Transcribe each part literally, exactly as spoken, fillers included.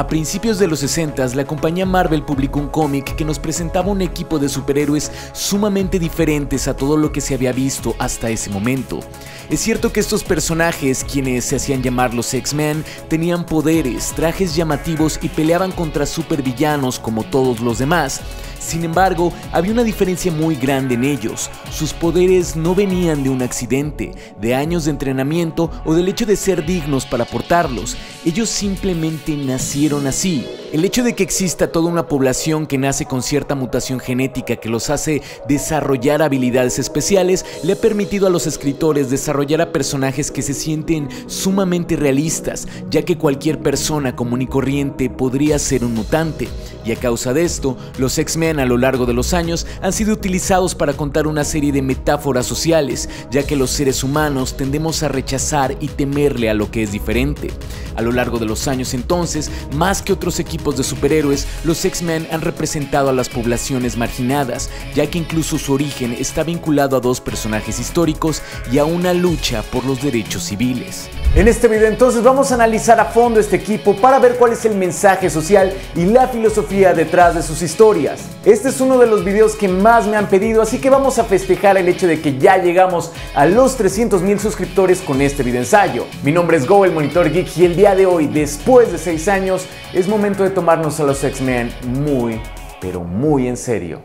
A principios de los sesentas, la compañía Marvel publicó un cómic que nos presentaba un equipo de superhéroes sumamente diferentes a todo lo que se había visto hasta ese momento. Es cierto que estos personajes, quienes se hacían llamar los X-Men, tenían poderes, trajes llamativos y peleaban contra supervillanos como todos los demás. Sin embargo, había una diferencia muy grande en ellos. Sus poderes no venían de un accidente, de años de entrenamiento o del hecho de ser dignos para portarlos. Ellos simplemente nacieron así. El hecho de que exista toda una población que nace con cierta mutación genética que los hace desarrollar habilidades especiales le ha permitido a los escritores desarrollar a personajes que se sienten sumamente realistas, ya que cualquier persona común y corriente podría ser un mutante. Y a causa de esto, los X-Men a lo largo de los años han sido utilizados para contar una serie de metáforas sociales, ya que los seres humanos tendemos a rechazar y temerle a lo que es diferente. A lo largo de los años entonces, más que otros equipos de superhéroes, los X-Men han representado a las poblaciones marginadas, ya que incluso su origen está vinculado a dos personajes históricos y a una lucha por los derechos civiles. En este video entonces vamos a analizar a fondo este equipo para ver cuál es el mensaje social y la filosofía detrás de sus historias. Este es uno de los videos que más me han pedido, así que vamos a festejar el hecho de que ya llegamos a los trescientos mil suscriptores con este video ensayo. Mi nombre es Go, el Monitor Geek, y el día de hoy, después de seis años, es momento de tomarnos a los X-Men muy, pero muy en serio.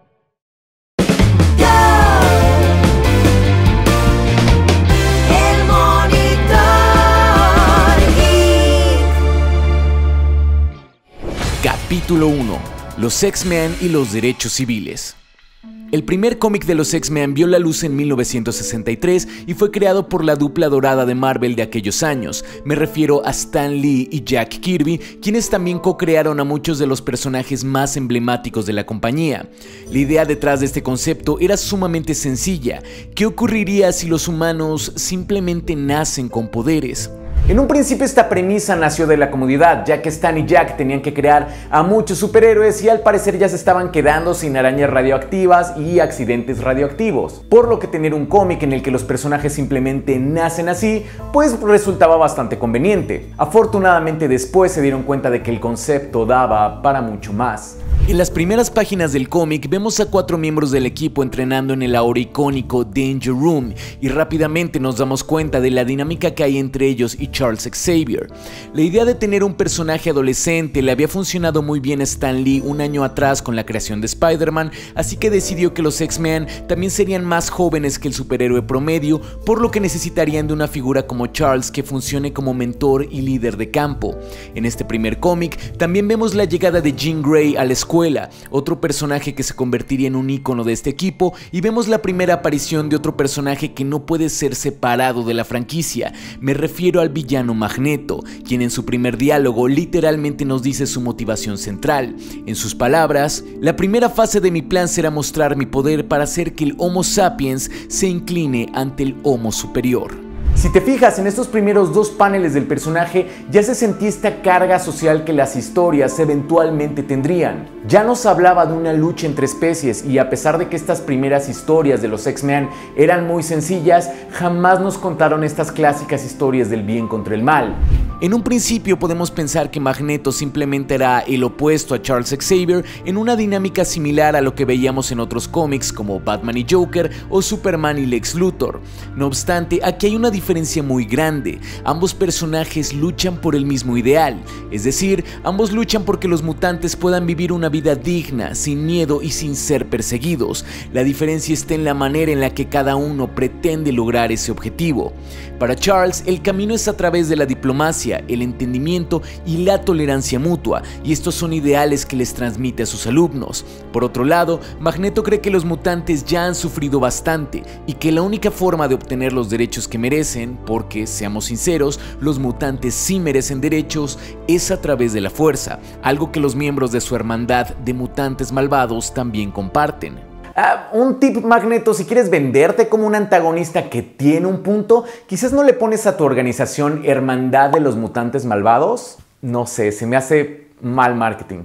Capítulo uno. Los X-Men y los derechos civiles. El primer cómic de los X-Men vio la luz en mil novecientos sesenta y tres y fue creado por la dupla dorada de Marvel de aquellos años. Me refiero a Stan Lee y Jack Kirby, quienes también co-crearon a muchos de los personajes más emblemáticos de la compañía. La idea detrás de este concepto era sumamente sencilla. ¿Qué ocurriría si los humanos simplemente nacen con poderes? En un principio esta premisa nació de la comodidad, ya que Stan y Jack tenían que crear a muchos superhéroes y al parecer ya se estaban quedando sin arañas radioactivas y accidentes radioactivos. Por lo que tener un cómic en el que los personajes simplemente nacen así, pues resultaba bastante conveniente. Afortunadamente después se dieron cuenta de que el concepto daba para mucho más. En las primeras páginas del cómic vemos a cuatro miembros del equipo entrenando en el ahora icónico Danger Room y rápidamente nos damos cuenta de la dinámica que hay entre ellos y Charles Xavier. La idea de tener un personaje adolescente le había funcionado muy bien a Stan Lee un año atrás con la creación de Spider-Man, así que decidió que los X-Men también serían más jóvenes que el superhéroe promedio, por lo que necesitarían de una figura como Charles que funcione como mentor y líder de campo. En este primer cómic también vemos la llegada de Jean Grey a la escuela, otro personaje que se convertiría en un ícono de este equipo, y vemos la primera aparición de otro personaje que no puede ser separado de la franquicia. Me refiero al villano Magneto, quien en su primer diálogo literalmente nos dice su motivación central. En sus palabras, la primera fase de mi plan será mostrar mi poder para hacer que el Homo sapiens se incline ante el Homo superior. Si te fijas en estos primeros dos paneles del personaje, ya se sentía esta carga social que las historias eventualmente tendrían. Ya nos hablaba de una lucha entre especies y a pesar de que estas primeras historias de los X-Men eran muy sencillas, jamás nos contaron estas clásicas historias del bien contra el mal. En un principio podemos pensar que Magneto simplemente era el opuesto a Charles Xavier en una dinámica similar a lo que veíamos en otros cómics como Batman y Joker o Superman y Lex Luthor. No obstante, aquí hay una diferencia muy grande. Ambos personajes luchan por el mismo ideal, es decir, ambos luchan porque los mutantes puedan vivir una vida digna, sin miedo y sin ser perseguidos. La diferencia está en la manera en la que cada uno pretende lograr ese objetivo. Para Charles, el camino es a través de la diplomacia, el entendimiento y la tolerancia mutua, y estos son ideales que les transmite a sus alumnos. Por otro lado, Magneto cree que los mutantes ya han sufrido bastante y que la única forma de obtener los derechos que merecen, porque, seamos sinceros, los mutantes sí merecen derechos, es a través de la fuerza, algo que los miembros de su hermandad de mutantes malvados también comparten. Ah, un tip, Magneto: si quieres venderte como un antagonista que tiene un punto, quizás no le pones a tu organización Hermandad de los Mutantes Malvados. No sé, se me hace mal marketing.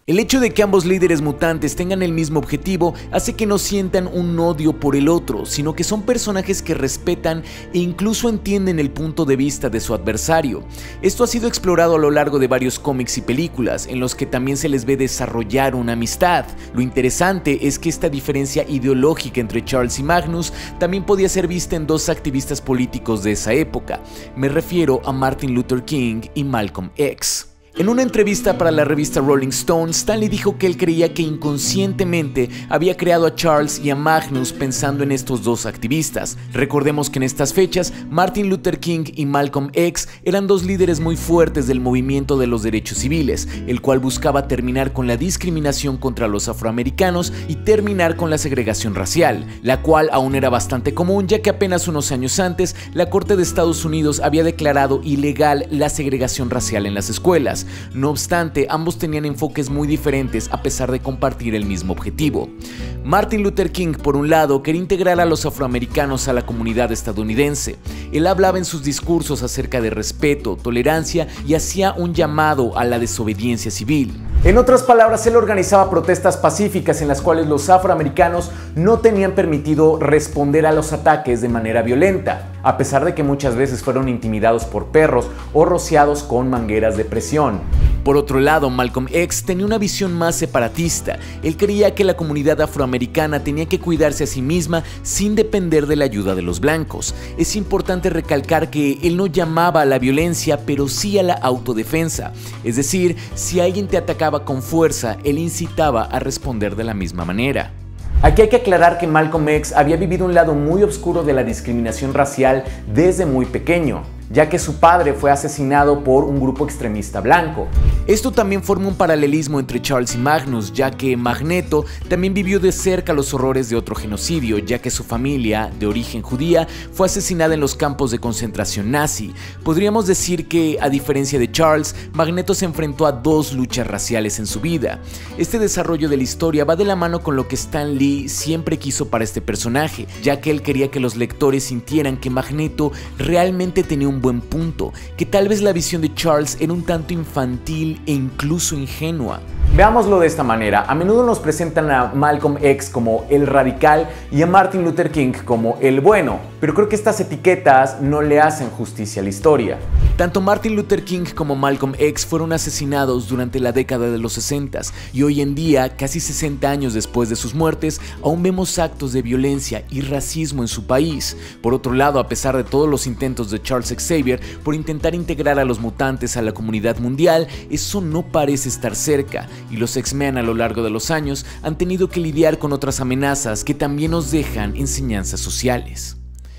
El hecho de que ambos líderes mutantes tengan el mismo objetivo hace que no sientan un odio por el otro, sino que son personajes que respetan e incluso entienden el punto de vista de su adversario. Esto ha sido explorado a lo largo de varios cómics y películas, en los que también se les ve desarrollar una amistad. Lo interesante es que esta diferencia ideológica entre Charles y Magnus también podía ser vista en dos activistas políticos de esa época. Me refiero a Martin Luther King y Malcolm X. En una entrevista para la revista Rolling Stone, Stanley dijo que él creía que inconscientemente había creado a Charles y a Magnus pensando en estos dos activistas. Recordemos que en estas fechas, Martin Luther King y Malcolm X eran dos líderes muy fuertes del movimiento de los derechos civiles, el cual buscaba terminar con la discriminación contra los afroamericanos y terminar con la segregación racial, la cual aún era bastante común, ya que apenas unos años antes, la Corte de Estados Unidos había declarado ilegal la segregación racial en las escuelas. No obstante, ambos tenían enfoques muy diferentes a pesar de compartir el mismo objetivo. Martin Luther King, por un lado, quería integrar a los afroamericanos a la comunidad estadounidense. Él hablaba en sus discursos acerca de respeto, tolerancia y hacía un llamado a la desobediencia civil. En otras palabras, él organizaba protestas pacíficas en las cuales los afroamericanos no tenían permitido responder a los ataques de manera violenta, a pesar de que muchas veces fueron intimidados por perros o rociados con mangueras de presión. Por otro lado, Malcolm X tenía una visión más separatista. Él creía que la comunidad afroamericana tenía que cuidarse a sí misma sin depender de la ayuda de los blancos. Es importante recalcar que él no llamaba a la violencia, pero sí a la autodefensa. Es decir, si alguien te atacaba con fuerza, él incitaba a responder de la misma manera. Aquí hay que aclarar que Malcolm X había vivido un lado muy oscuro de la discriminación racial desde muy pequeño, ya que su padre fue asesinado por un grupo extremista blanco. Esto también forma un paralelismo entre Charles y Magnus, ya que Magneto también vivió de cerca los horrores de otro genocidio, ya que su familia, de origen judía, fue asesinada en los campos de concentración nazi. Podríamos decir que, a diferencia de Charles, Magneto se enfrentó a dos luchas raciales en su vida. Este desarrollo de la historia va de la mano con lo que Stan Lee siempre quiso para este personaje, ya que él quería que los lectores sintieran que Magneto realmente tenía un buen punto, que tal vez la visión de Charles era un tanto infantil e incluso ingenua. Veámoslo de esta manera, a menudo nos presentan a Malcolm X como el radical y a Martin Luther King como el bueno, pero creo que estas etiquetas no le hacen justicia a la historia. Tanto Martin Luther King como Malcolm X fueron asesinados durante la década de los sesenta y hoy en día, casi sesenta años después de sus muertes, aún vemos actos de violencia y racismo en su país. Por otro lado, a pesar de todos los intentos de Charles Xavier por intentar integrar a los mutantes a la comunidad mundial, eso no parece estar cerca, y los X-Men a lo largo de los años han tenido que lidiar con otras amenazas que también nos dejan enseñanzas sociales.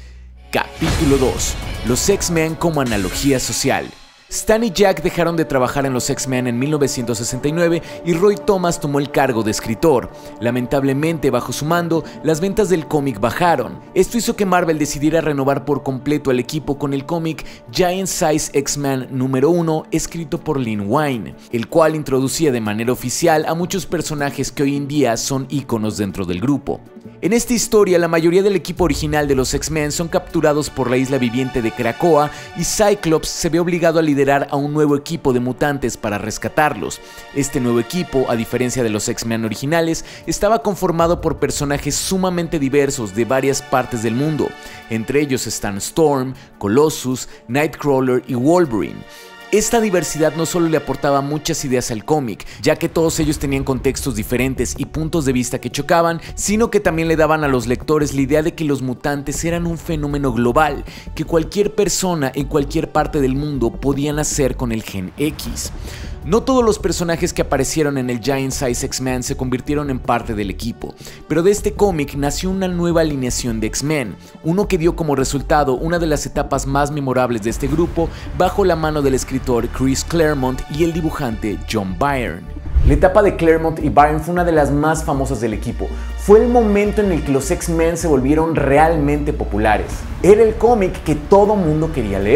Capítulo dos. Los X-Men como analogía social. Stan y Jack dejaron de trabajar en los X-Men en mil novecientos sesenta y nueve y Roy Thomas tomó el cargo de escritor. Lamentablemente, bajo su mando, las ventas del cómic bajaron. Esto hizo que Marvel decidiera renovar por completo al equipo con el cómic Giant Size X-Men número uno, escrito por Len Wein, el cual introducía de manera oficial a muchos personajes que hoy en día son íconos dentro del grupo. En esta historia, la mayoría del equipo original de los X-Men son capturados por la isla viviente de Krakoa y Cyclops se ve obligado a liderar a un nuevo equipo de mutantes para rescatarlos. Este nuevo equipo, a diferencia de los X-Men originales, estaba conformado por personajes sumamente diversos de varias partes del mundo. Entre ellos están Storm, Colossus, Nightcrawler y Wolverine. Esta diversidad no solo le aportaba muchas ideas al cómic, ya que todos ellos tenían contextos diferentes y puntos de vista que chocaban, sino que también le daban a los lectores la idea de que los mutantes eran un fenómeno global, que cualquier persona en cualquier parte del mundo podía nacer con el gen X. No todos los personajes que aparecieron en el Giant Size X-Men se convirtieron en parte del equipo, pero de este cómic nació una nueva alineación de X-Men, uno que dio como resultado una de las etapas más memorables de este grupo bajo la mano del escritor Chris Claremont y el dibujante John Byrne. La etapa de Claremont y Byrne fue una de las más famosas del equipo. Fue el momento en el que los X-Men se volvieron realmente populares. Era el cómic que todo mundo quería leer.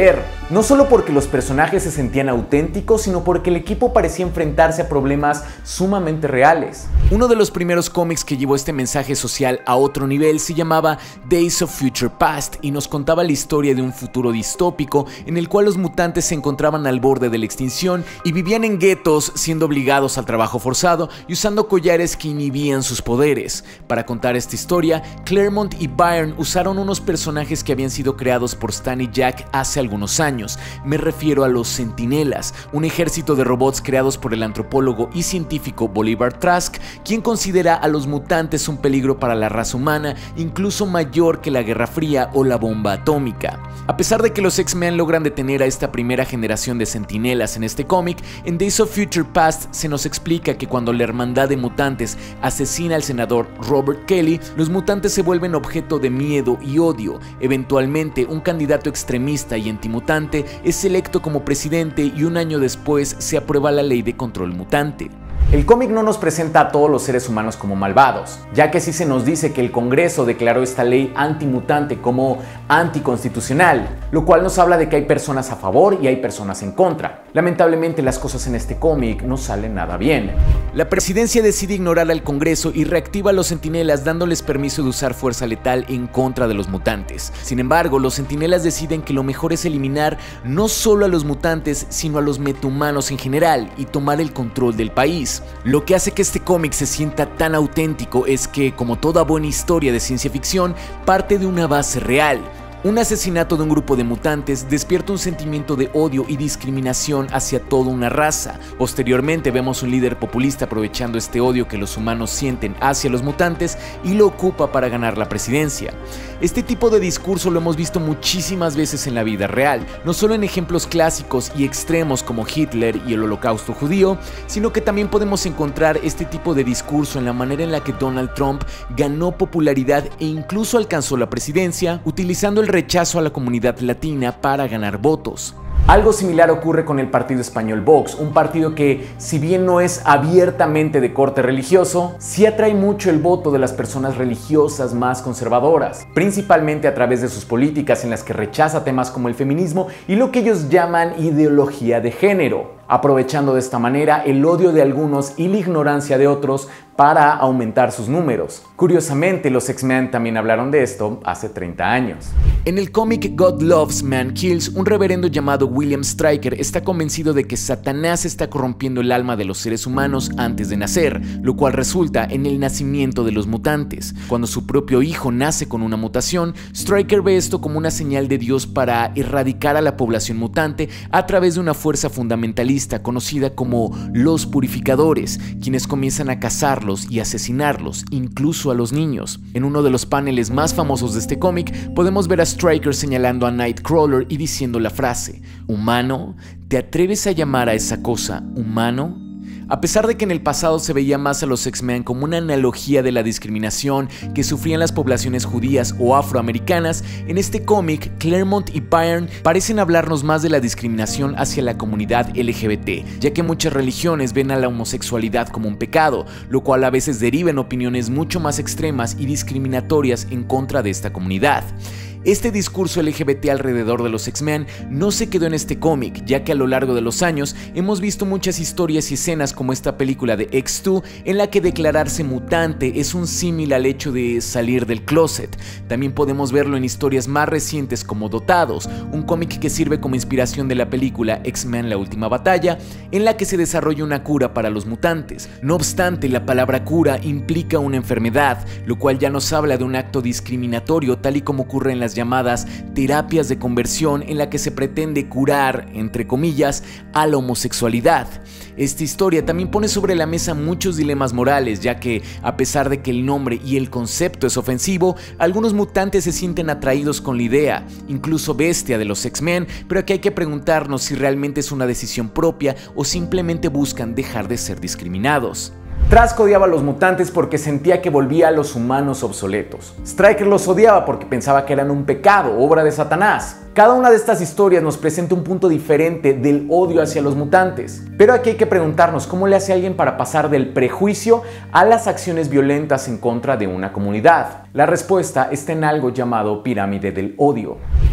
No solo porque los personajes se sentían auténticos, sino porque el equipo parecía enfrentarse a problemas sumamente reales. Uno de los primeros cómics que llevó este mensaje social a otro nivel se llamaba Days of Future Past y nos contaba la historia de un futuro distópico en el cual los mutantes se encontraban al borde de la extinción y vivían en guetos siendo obligados al trabajo forzado y usando collares que inhibían sus poderes. Para contar esta historia, Claremont y Byrne usaron unos personajes que habían sido creados por Stan y Jack hace algunos años. Me refiero a los Centinelas, un ejército de robots creados por el antropólogo y científico Bolivar Trask, quien considera a los mutantes un peligro para la raza humana, incluso mayor que la Guerra Fría o la bomba atómica. A pesar de que los X-Men logran detener a esta primera generación de Centinelas en este cómic, en Days of Future Past se nos explica que cuando la hermandad de mutantes asesina al senador Robert Kelly, los mutantes se vuelven objeto de miedo y odio. Eventualmente, un candidato extremista y antimutante es electo como presidente y un año después se aprueba la ley de control mutante. El cómic no nos presenta a todos los seres humanos como malvados, ya que sí se nos dice que el Congreso declaró esta ley antimutante como anticonstitucional, lo cual nos habla de que hay personas a favor y hay personas en contra. Lamentablemente las cosas en este cómic no salen nada bien. La presidencia decide ignorar al Congreso y reactiva a los Centinelas dándoles permiso de usar fuerza letal en contra de los mutantes. Sin embargo, los Centinelas deciden que lo mejor es eliminar no solo a los mutantes, sino a los metahumanos en general y tomar el control del país. Lo que hace que este cómic se sienta tan auténtico es que, como toda buena historia de ciencia ficción, parte de una base real. Un asesinato de un grupo de mutantes despierta un sentimiento de odio y discriminación hacia toda una raza. Posteriormente vemos un líder populista aprovechando este odio que los humanos sienten hacia los mutantes y lo ocupa para ganar la presidencia. Este tipo de discurso lo hemos visto muchísimas veces en la vida real, no solo en ejemplos clásicos y extremos como Hitler y el Holocausto judío, sino que también podemos encontrar este tipo de discurso en la manera en la que Donald Trump ganó popularidad e incluso alcanzó la presidencia, utilizando el rechazo a la comunidad latina para ganar votos. Algo similar ocurre con el partido español Vox, un partido que, si bien no es abiertamente de corte religioso, sí atrae mucho el voto de las personas religiosas más conservadoras, principalmente a través de sus políticas en las que rechaza temas como el feminismo y lo que ellos llaman ideología de género, aprovechando de esta manera el odio de algunos y la ignorancia de otros para aumentar sus números. Curiosamente, los X-Men también hablaron de esto hace treinta años. En el cómic God Loves, Man Kills, un reverendo llamado William Stryker está convencido de que Satanás está corrompiendo el alma de los seres humanos antes de nacer, lo cual resulta en el nacimiento de los mutantes. Cuando su propio hijo nace con una mutación, Stryker ve esto como una señal de Dios para erradicar a la población mutante a través de una fuerza fundamentalista conocida como los Purificadores, quienes comienzan a cazarlos y asesinarlos, incluso a los niños. En uno de los paneles más famosos de este cómic, podemos ver a Stryker señalando a Nightcrawler y diciendo la frase: ¿humano? ¿Te atreves a llamar a esa cosa humano? A pesar de que en el pasado se veía más a los X-Men como una analogía de la discriminación que sufrían las poblaciones judías o afroamericanas, en este cómic Claremont y Byrne parecen hablarnos más de la discriminación hacia la comunidad L G B T, ya que muchas religiones ven a la homosexualidad como un pecado, lo cual a veces deriva en opiniones mucho más extremas y discriminatorias en contra de esta comunidad. Este discurso L G B T alrededor de los X-Men no se quedó en este cómic, ya que a lo largo de los años hemos visto muchas historias y escenas como esta película de X dos, en la que declararse mutante es un símil al hecho de salir del closet. También podemos verlo en historias más recientes como Dotados, un cómic que sirve como inspiración de la película X-Men La Última Batalla, en la que se desarrolla una cura para los mutantes. No obstante, la palabra cura implica una enfermedad, lo cual ya nos habla de un acto discriminatorio, tal y como ocurre en las llamadas terapias de conversión, en la que se pretende curar, entre comillas, a la homosexualidad. Esta historia también pone sobre la mesa muchos dilemas morales, ya que, a pesar de que el nombre y el concepto es ofensivo, algunos mutantes se sienten atraídos con la idea, incluso Bestia de los X-Men, pero aquí hay que preguntarnos si realmente es una decisión propia o simplemente buscan dejar de ser discriminados. Trask odiaba a los mutantes porque sentía que volvía a los humanos obsoletos. Stryker los odiaba porque pensaba que eran un pecado, obra de Satanás. Cada una de estas historias nos presenta un punto diferente del odio hacia los mutantes. Pero aquí hay que preguntarnos cómo le hace alguien para pasar del prejuicio a las acciones violentas en contra de una comunidad. La respuesta está en algo llamado pirámide del odio.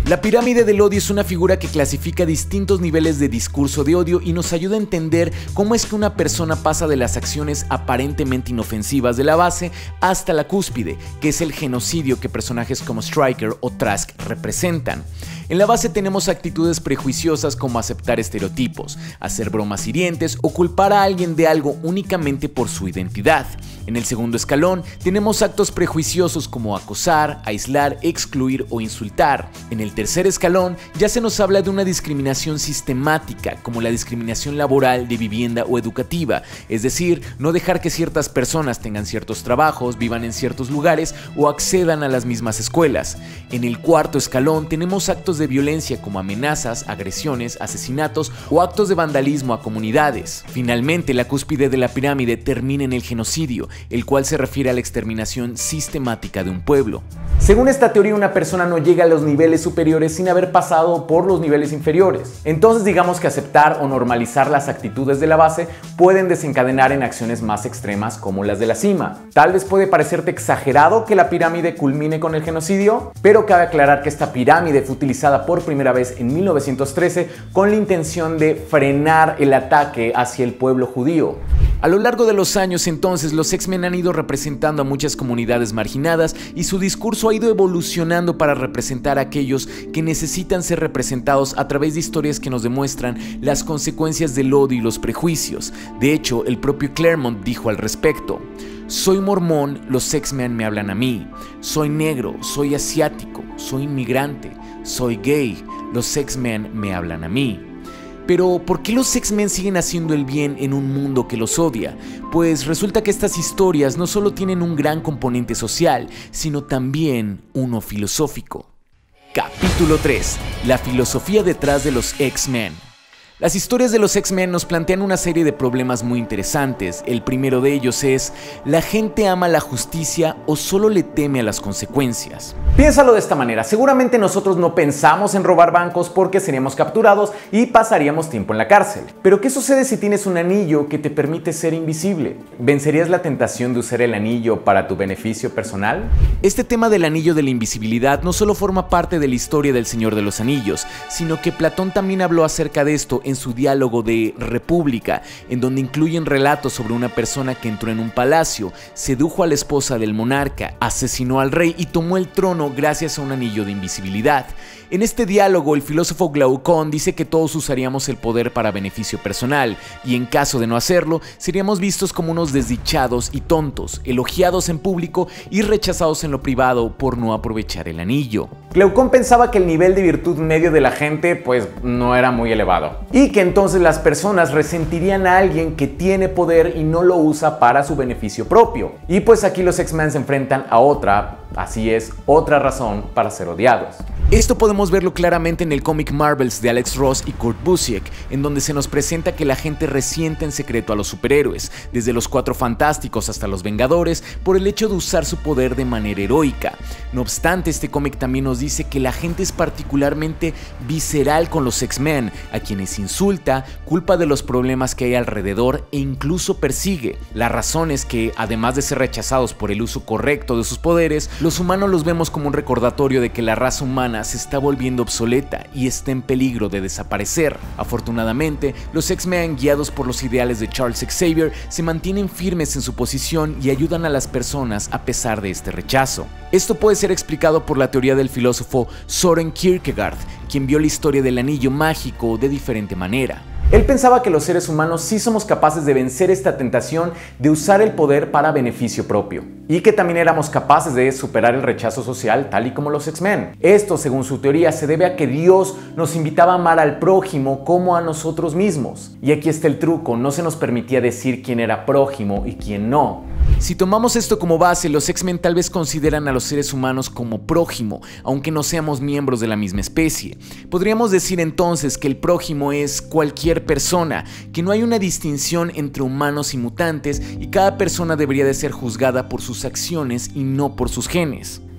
La pirámide del odio es una figura que clasifica distintos niveles de discurso de odio y nos ayuda a entender cómo es que una persona pasa de las acciones aparentemente inofensivas de la base hasta la cúspide, que es el genocidio que personajes como Stryker o Trask representan. En la base tenemos actitudes prejuiciosas como aceptar estereotipos, hacer bromas hirientes o culpar a alguien de algo únicamente por su identidad. En el segundo escalón tenemos actos prejuiciosos como acosar, aislar, excluir o insultar. En el tercer escalón ya se nos habla de una discriminación sistemática como la discriminación laboral, de vivienda o educativa, es decir, no dejar que ciertas personas tengan ciertos trabajos, vivan en ciertos lugares o accedan a las mismas escuelas. En el cuarto escalón tenemos actos de violencia como amenazas, agresiones, asesinatos o actos de vandalismo a comunidades. Finalmente, la cúspide de la pirámide termina en el genocidio, el cual se refiere a la exterminación sistemática de un pueblo. Según esta teoría, una persona no llega a los niveles superiores sin haber pasado por los niveles inferiores. Entonces, digamos que aceptar o normalizar las actitudes de la base pueden desencadenar en acciones más extremas como las de la cima. Tal vez puede parecerte exagerado que la pirámide culmine con el genocidio, pero cabe aclarar que esta pirámide fue utilizada por primera vez en mil novecientos trece con la intención de frenar el ataque hacia el pueblo judío. A lo largo de los años entonces, los X-Men han ido representando a muchas comunidades marginadas y su discurso ha ido evolucionando para representar a aquellos que necesitan ser representados a través de historias que nos demuestran las consecuencias del odio y los prejuicios. De hecho, el propio Claremont dijo al respecto: soy mormón, los X-Men me hablan a mí. Soy negro, soy asiático, soy inmigrante, soy gay, los X-Men me hablan a mí. Pero, ¿por qué los X-Men siguen haciendo el bien en un mundo que los odia? Pues resulta que estas historias no solo tienen un gran componente social, sino también uno filosófico. Capítulo tres. La filosofía detrás de los X-Men. Las historias de los X-Men nos plantean una serie de problemas muy interesantes. El primero de ellos es: ¿la gente ama la justicia o solo le teme a las consecuencias? Piénsalo de esta manera: seguramente nosotros no pensamos en robar bancos porque seríamos capturados y pasaríamos tiempo en la cárcel. Pero ¿qué sucede si tienes un anillo que te permite ser invisible? ¿Vencerías la tentación de usar el anillo para tu beneficio personal? Este tema del anillo de la invisibilidad no solo forma parte de la historia del Señor de los Anillos, sino que Platón también habló acerca de esto en su diálogo de República, en donde incluyen relatos sobre una persona que entró en un palacio, sedujo a la esposa del monarca, asesinó al rey y tomó el trono gracias a un anillo de invisibilidad. En este diálogo, el filósofo Glaucón dice que todos usaríamos el poder para beneficio personal, y en caso de no hacerlo, seríamos vistos como unos desdichados y tontos, elogiados en público y rechazados en lo privado por no aprovechar el anillo. Glaucón pensaba que el nivel de virtud medio de la gente pues no era muy elevado, y que entonces las personas resentirían a alguien que tiene poder y no lo usa para su beneficio propio. Y pues aquí los X-Men se enfrentan a otra, así es, otra razón para ser odiados. Esto podemos verlo claramente en el cómic Marvels de Alex Ross y Kurt Busiek, en donde se nos presenta que la gente resiente en secreto a los superhéroes, desde los Cuatro Fantásticos hasta los Vengadores, por el hecho de usar su poder de manera heroica. No obstante, este cómic también nos dice que la gente es particularmente visceral con los X-Men, a quienes insulta, culpa de los problemas que hay alrededor e incluso persigue. La razón es que, además de ser rechazados por el uso correcto de sus poderes, los humanos los vemos como un recordatorio de que la raza humana se está volviendo obsoleta y está en peligro de desaparecer. Afortunadamente, los X-Men, guiados por los ideales de Charles Xavier, se mantienen firmes en su posición y ayudan a las personas a pesar de este rechazo. Esto puede ser explicado por la teoría del filósofo Søren Kierkegaard, quien vio la historia del anillo mágico de diferente manera. Él pensaba que los seres humanos sí somos capaces de vencer esta tentación de usar el poder para beneficio propio, y que también éramos capaces de superar el rechazo social tal y como los X-Men. Esto, según su teoría, se debe a que Dios nos invitaba a amar al prójimo como a nosotros mismos. Y aquí está el truco: no se nos permitía decir quién era prójimo y quién no. Si tomamos esto como base, los X-Men tal vez consideran a los seres humanos como prójimo, aunque no seamos miembros de la misma especie. Podríamos decir entonces que el prójimo es cualquier persona, que no hay una distinción entre humanos y mutantes y cada persona debería de ser juzgada por sus acciones y no por sus genes.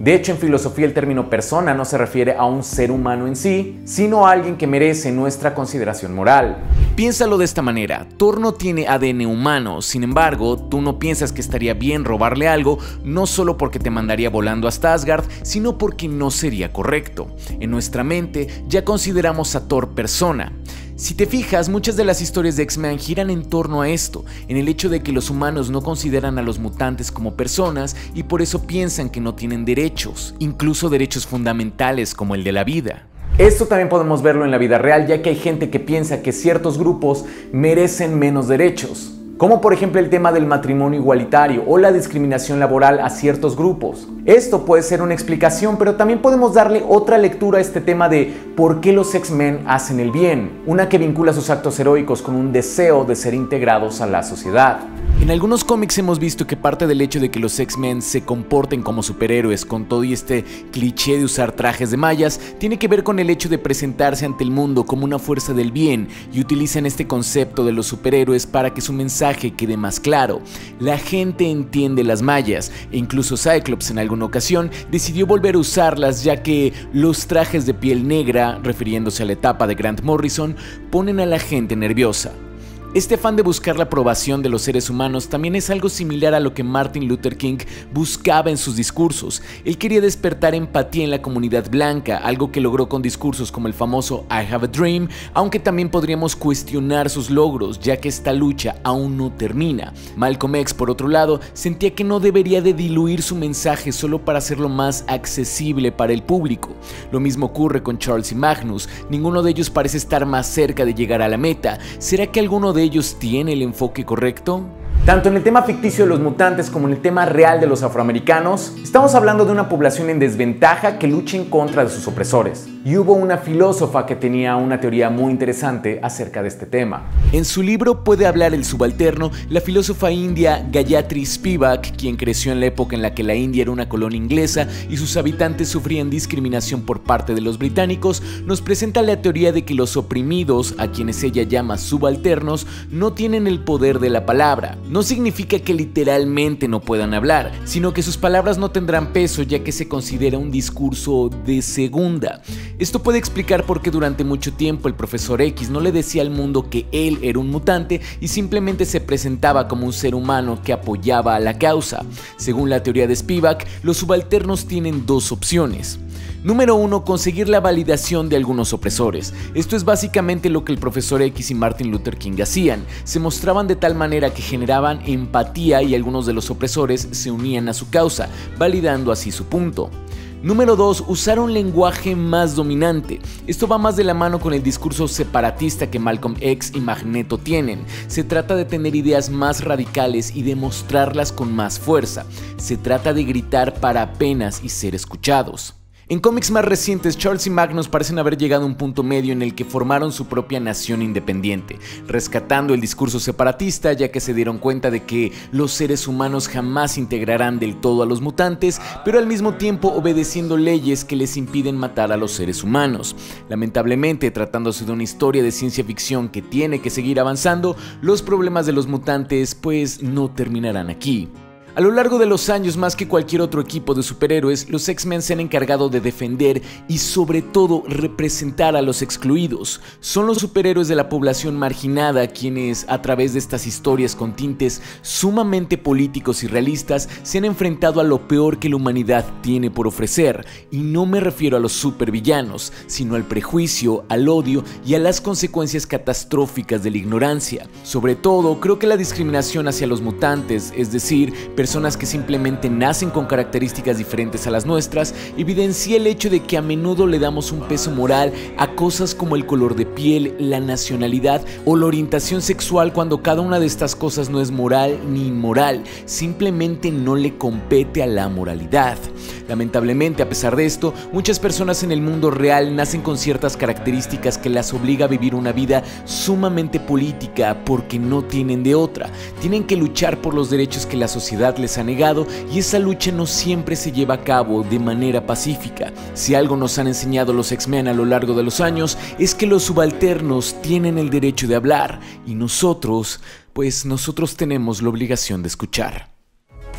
De hecho, en filosofía el término persona no se refiere a un ser humano en sí, sino a alguien que merece nuestra consideración moral. Piénsalo de esta manera, Thor no tiene A D N humano, sin embargo, tú no piensas que estaría bien robarle algo, no solo porque te mandaría volando hasta Asgard, sino porque no sería correcto. En nuestra mente ya consideramos a Thor persona. Si te fijas, muchas de las historias de X-Men giran en torno a esto, en el hecho de que los humanos no consideran a los mutantes como personas y por eso piensan que no tienen derechos, incluso derechos fundamentales como el de la vida. Esto también podemos verlo en la vida real, ya que hay gente que piensa que ciertos grupos merecen menos derechos, como por ejemplo el tema del matrimonio igualitario o la discriminación laboral a ciertos grupos. Esto puede ser una explicación, pero también podemos darle otra lectura a este tema de por qué los X-Men hacen el bien, una que vincula sus actos heroicos con un deseo de ser integrados a la sociedad. En algunos cómics hemos visto que parte del hecho de que los X-Men se comporten como superhéroes con todo y este cliché de usar trajes de mallas tiene que ver con el hecho de presentarse ante el mundo como una fuerza del bien y utilizan este concepto de los superhéroes para que su mensaje quede más claro. La gente entiende las mallas e incluso Cyclops en alguna ocasión decidió volver a usarlas, ya que los trajes de piel negra, refiriéndose a la etapa de Grant Morrison, ponen a la gente nerviosa. Este afán de buscar la aprobación de los seres humanos también es algo similar a lo que Martin Luther King buscaba en sus discursos. Él quería despertar empatía en la comunidad blanca, algo que logró con discursos como el famoso I Have a Dream, aunque también podríamos cuestionar sus logros, ya que esta lucha aún no termina. Malcolm X, por otro lado, sentía que no debería de diluir su mensaje solo para hacerlo más accesible para el público. Lo mismo ocurre con Charles y Magnus, ninguno de ellos parece estar más cerca de llegar a la meta. ¿Será que alguno de ellos tiene el enfoque correcto? Tanto en el tema ficticio de los mutantes como en el tema real de los afroamericanos, estamos hablando de una población en desventaja que lucha en contra de sus opresores. Y hubo una filósofa que tenía una teoría muy interesante acerca de este tema. En su libro Puede hablar el subalterno, la filósofa india Gayatri Spivak, quien creció en la época en la que la India era una colonia inglesa y sus habitantes sufrían discriminación por parte de los británicos, nos presenta la teoría de que los oprimidos, a quienes ella llama subalternos, no tienen el poder de la palabra. No significa que literalmente no puedan hablar, sino que sus palabras no tendrán peso, ya que se considera un discurso de segunda. Esto puede explicar por qué durante mucho tiempo el profesor X no le decía al mundo que él era un mutante y simplemente se presentaba como un ser humano que apoyaba a la causa. Según la teoría de Spivak, los subalternos tienen dos opciones. Número uno, conseguir la validación de algunos opresores. Esto es básicamente lo que el profesor X y Martin Luther King hacían. Se mostraban de tal manera que generaban empatía y algunos de los opresores se unían a su causa, validando así su punto. Número dos, usar un lenguaje más dominante. Esto va más de la mano con el discurso separatista que Malcolm X y Magneto tienen. Se trata de tener ideas más radicales y demostrarlas con más fuerza. Se trata de gritar para apenas y ser escuchados. En cómics más recientes, Charles y Magnus parecen haber llegado a un punto medio en el que formaron su propia nación independiente, rescatando el discurso separatista, ya que se dieron cuenta de que los seres humanos jamás integrarán del todo a los mutantes, pero al mismo tiempo obedeciendo leyes que les impiden matar a los seres humanos. Lamentablemente, tratándose de una historia de ciencia ficción que tiene que seguir avanzando, los problemas de los mutantes pues no terminarán aquí. A lo largo de los años, más que cualquier otro equipo de superhéroes, los X-Men se han encargado de defender y sobre todo representar a los excluidos. Son los superhéroes de la población marginada quienes, a través de estas historias con tintes sumamente políticos y realistas, se han enfrentado a lo peor que la humanidad tiene por ofrecer. Y no me refiero a los supervillanos, sino al prejuicio, al odio y a las consecuencias catastróficas de la ignorancia. Sobre todo, creo que la discriminación hacia los mutantes, es decir, personas que simplemente nacen con características diferentes a las nuestras, evidencia el hecho de que a menudo le damos un peso moral a cosas como el color de piel, la nacionalidad o la orientación sexual, cuando cada una de estas cosas no es moral ni inmoral, simplemente no le compete a la moralidad. Lamentablemente, a pesar de esto, muchas personas en el mundo real nacen con ciertas características que las obliga a vivir una vida sumamente política porque no tienen de otra. Tienen que luchar por los derechos que la sociedad les ha negado y esa lucha no siempre se lleva a cabo de manera pacífica. Si algo nos han enseñado los X-Men a lo largo de los años es que los subalternos tienen el derecho de hablar y nosotros, pues nosotros tenemos la obligación de escuchar.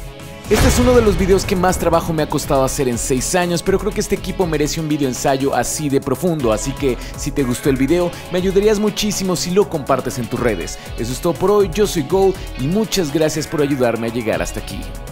Este es uno de los videos que más trabajo me ha costado hacer en seis años, pero creo que este equipo merece un video ensayo así de profundo, así que si te gustó el video, me ayudarías muchísimo si lo compartes en tus redes. Eso es todo por hoy, yo soy Gold y muchas gracias por ayudarme a llegar hasta aquí.